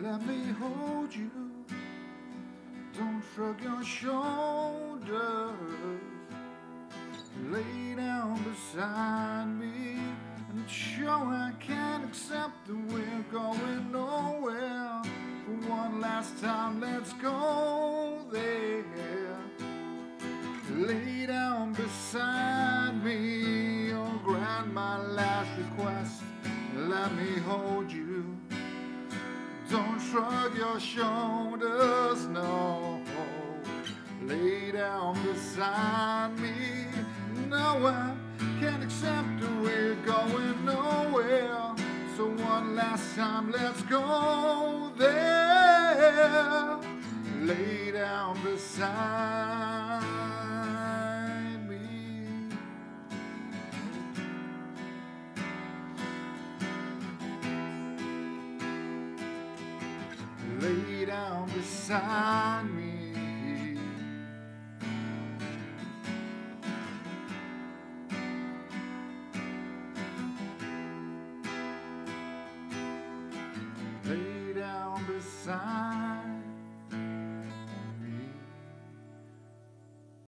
Let me hold you. Don't shrug your shoulders. Lay down beside me and show I can't accept that we're going nowhere. For one last time, let's go there. Lay down beside me, or grant my last request. Let me hold you. Don't shrug your shoulders, no. Lay down beside me. No, I can't accept that we're going nowhere. So one last time, let's go there. Lay down beside me. Lay down beside me. Lay down beside me.